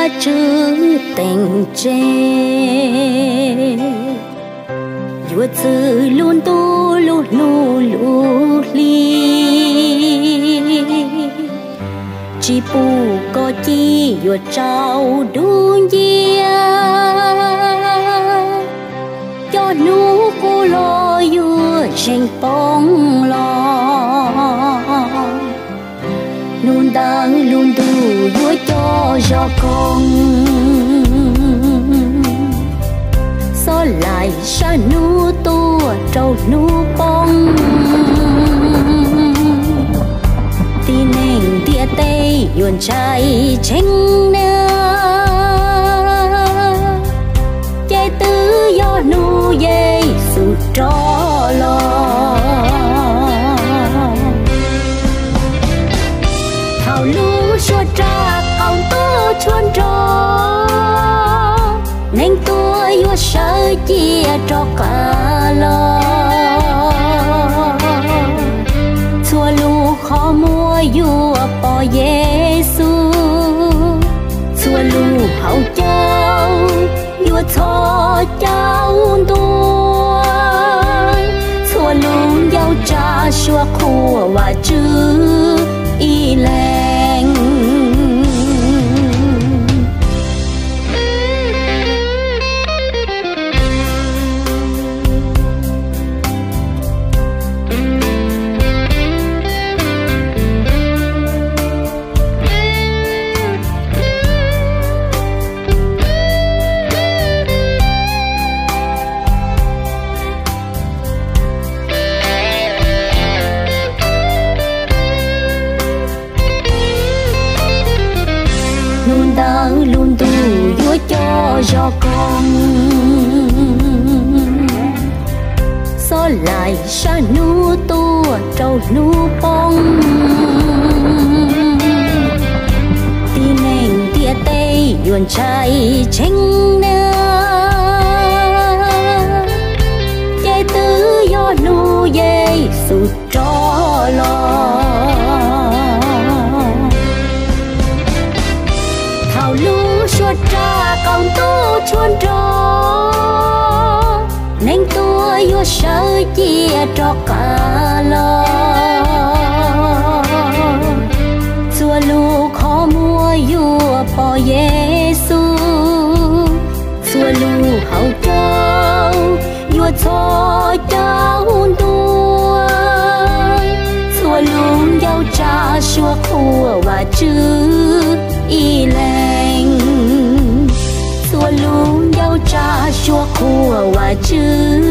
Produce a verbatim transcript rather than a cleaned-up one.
cha chữ tình chê vừa từ luôn tu lu lu lu li chỉ pu có chi vừa trao đun dia cho nụ cô lo vừa tranh bóng lo luôn đang luôn đủ vừa cho cho con so lại sa nụ tu trâu nụ bóng tin nên tia tây yuan trai tranh nơ chạy tứ do nụ dây sự cho lo thảo lũ xua tra ông tu chuan trò nên tôi yêu sợ chia cho cả lo xua lũ khó mua yêu bỏ Giêsu xua lũ hậu châu yêu cho cháu tôi xua lũ giao cha xua khua và chữ y leng luôn đang luôn tu vui cho cho con so lại sa nụ tu trâu nụ bóng tin nên tia tây yuan trai tranh nơ chạy tứ do nụ dây sự cho lo thảo lũ xua tra công tu chuan trò nên tôi yêu sợ chia cho cả lo xua lũ khó mua yêu bỏ Giêsu xua lũ hậu châu yêu cho cháu tôi xua lũ giao cha xua khua và chữ y leng xua lũ giao cha xua khua và chữ